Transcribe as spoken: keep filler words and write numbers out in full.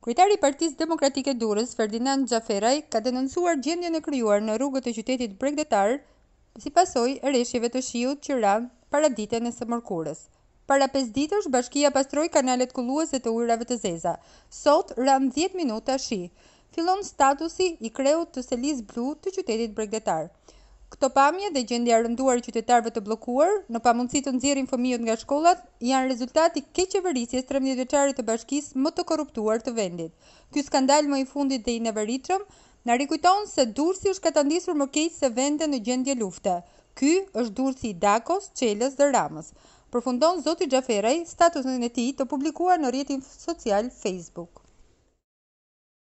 Kryetari i Partisë Demokratike Durrës, Durrs Xhaferraj, ka denoncuar gjendjen e krijuar në rrugët e qytetit bregdetar si pasojë e rreshjeve të shiut që ranë para ditën e së mërkurës. Para pesë ditësh, bashkia pastroi kanalet kulluese të ujrave të zeza. Sot ranë dhjetë minuta shi. Fillon statusi i kreut të selisë blu të qytetit bregdetar. Këto pamje dhe gjendja e rënduar e qytetarëve të bllokuar në pamundësi të nxjerrin fëmijët nga shkollat janë rezultati i keqqeverisjes trembëdhjetë vjeçare të bashkisë më të korruptuar të vendit. Ky skandal më i fundit dhe i neveritshëm na rikujton se Durrësi është katandisur më keq se vende në gjendje lufte. Ky është Durrësi i Dakos, Çelës dhe Ramës. Përfundon zoti Xhaferraj statusin e tij të publikuar në rrjetin social Facebook.